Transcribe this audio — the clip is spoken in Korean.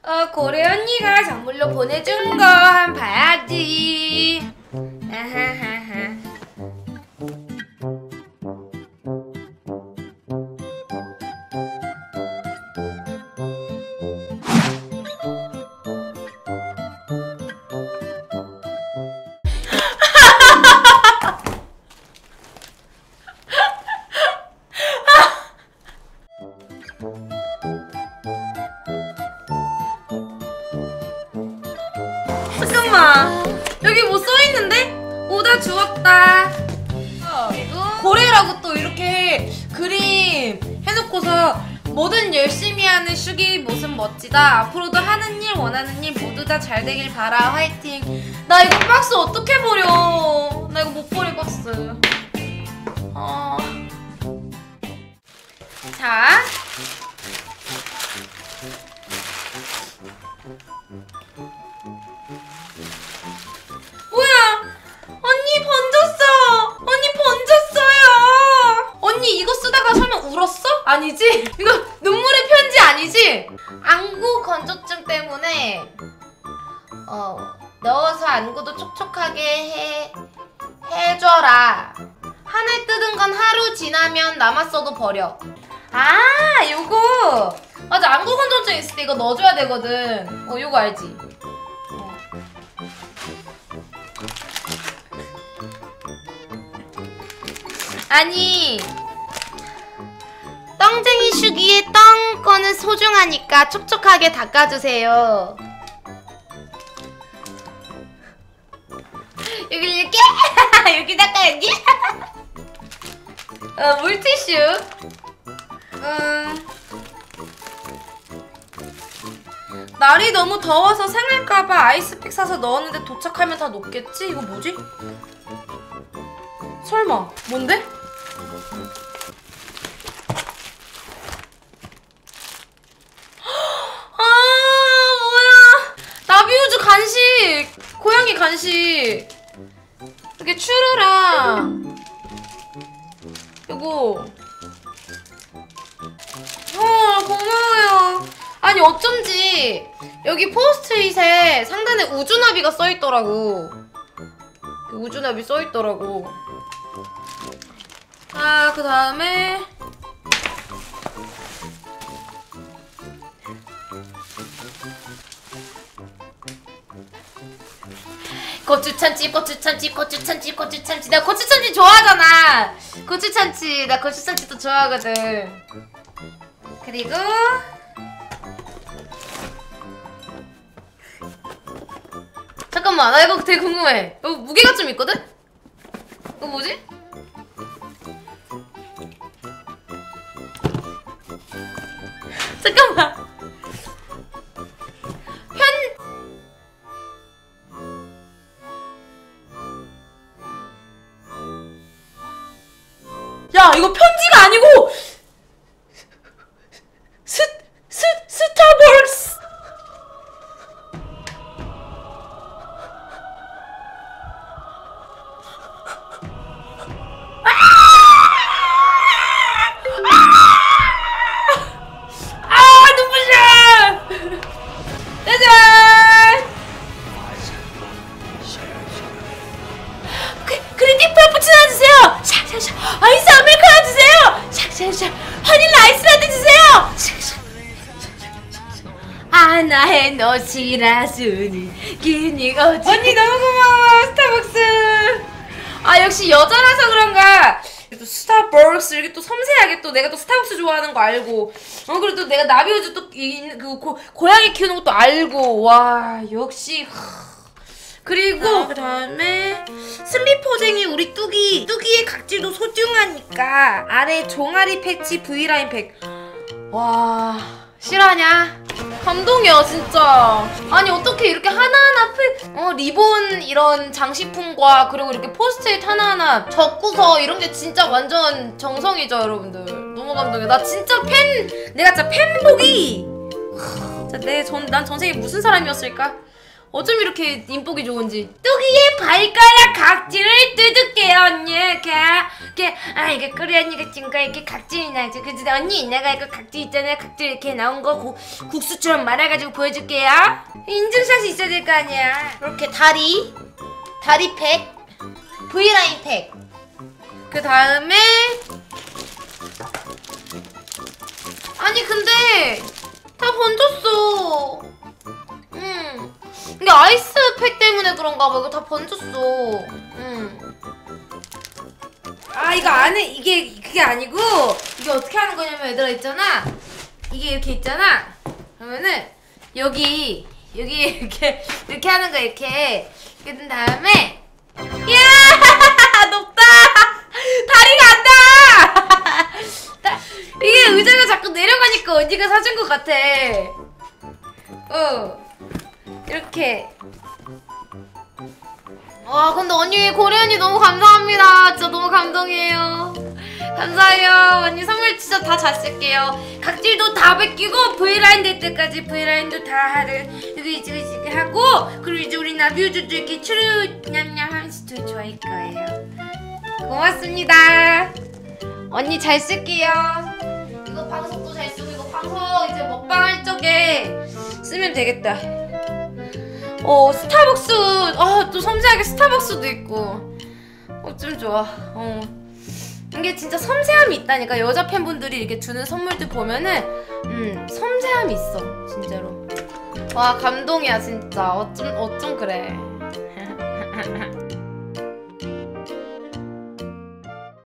고래 언니가 선물로 보내준 거 한번 봐야지. 아하하하. 잠깐만, 여기 뭐 써있는데? 오다 주웠다. 고래라고 또 이렇게 그림 해놓고서 뭐든 열심히 하는 슈기 모습 멋지다. 앞으로도 하는 일 원하는 일 모두 다 잘 되길 바라. 화이팅. 나 이거 박스 어떻게 버려? 나 이거 못 버려 박스. 자, 뭐야? 언니 번졌어! 언니 번졌어요! 언니 이거 쓰다가 설마 울었어? 아니지? 이거 눈물의 편지 아니지? 안구 건조증 때문에 넣어서 안구도 촉촉하게 해줘라. 하늘 뜯은 건 하루 지나면 남았어도 버려. 아, 요거 맞아. 안구 건조증 있을 때 이거 넣어줘야 되거든. 요거 알지? 아니, 떵쟁이 슈기의 떵 거는 소중하니까 촉촉하게 닦아주세요. 여기 이렇게? 여기 닦아야지? 물티슈. 날이 너무 더워서 생할까봐 아이스팩 사서 넣었는데 도착하면 다 녹겠지? 이거 뭐지? 설마 뭔데? 아, 뭐야? 나비우즈 간식! 고양이 간식! 이렇게 추르랑 이거 고마워요. 아니 어쩐지 여기 포스트잇에 상단에 우주나비가 써있더라고. 우주나비 써있더라고. 아, 그 다음에 고추참치, 고추참치, 고추참치, 고추참치. 나 고추참치 좋아하잖아. 고추참치, 나 고추참치도 좋아하거든. 그리고 잠깐만, 나 이거 되게 궁금해. 이거 무게가 좀 있거든? 이거 뭐지? 잠깐만. 야, 이거 편지가 아니고 스타벅스. 눈부셔. 짜잔. 그리틱 프라푸치노 주세요. 샥샥샥. 아이스 아메리카노 주세요. 샥샥샥. 바닐라 아이스라떼 주세요. 샥샥. 하나의 노시라순이 기니 어지. 언니 너무 고마워. 스타벅스. 아, 역시 여자라서 그런가 또 스타벅스 이렇게 또 섬세하게 또 내가 또 스타벅스 좋아하는 거 알고 그리고 또 내가 나비우즈 또 고양이 키우는 것도 알고. 와, 역시. 그리고 그 다음에 슬리퍼쟁이 우리 뚜기의 각질도 소중하니까 아래 종아리 패치 V라인 팩. 와, 실화냐? 감동이야 진짜. 아니 어떻게 이렇게 하나하나 리본 이런 장식품과 그리고 이렇게 포스트잇 하나하나 적고서 이런 게 진짜 완전 정성이죠 여러분들. 너무 감동이야. 나 진짜 내가 진짜 팬복이 난 전 세계 무슨 사람이었을까? 어쩜 이렇게 인복이 좋은지. 뚜기의 발가락 각질을 뜯을게요 언니. 이게 꼬리 언니가 준 거 이렇게 각질이 나죠. 그래서 언니 내가 이거 각질 있잖아요. 각질 이렇게 나온 거 국수처럼 말아가지고 보여줄게요. 인증샷이 있어야 될 거 아니야. 이렇게 다리 팩, V라인 팩. 그 다음에 아니 근데 다 번졌어. 이게 아이스팩 때문에 그런가 봐. 이거 다 번졌어. 아 이거 안에 이게 그게 아니고 이게 어떻게 하는 거냐면 얘들아 있잖아. 이게 이렇게 있잖아. 그러면은 여기 이렇게 하는 거야. 이렇게 된 다음에 이야 높다. 다리가 안다. 이게 의자가 자꾸 내려가니까 언니가 사준 것 같아. 이렇게. 와 근데 언니 고래 언니 너무 감사합니다. 진짜 너무 감동이에요. 감사해요. 언니 선물 진짜 다 잘 쓸게요. 각질도 다 벗기고 V라인 될 때까지 V라인도 다 하를 이렇게 하고, 그리고 이제 우리 나뷰즈도 이렇게 추르 냠냠 하면서 더 좋아할 거예요. 고맙습니다. 언니 잘 쓸게요. 이거 방석도 잘 쓰고 이거 방석 이제 먹방 할 적에 쓰면 되겠다. 스타벅스 또 섬세하게 스타벅스도 있고 좀 좋아. 이게 진짜 섬세함이 있다니까. 여자 팬분들이 이렇게 주는 선물들 보면은 섬세함이 있어 진짜로. 와 감동이야 진짜. 어쩜 그래.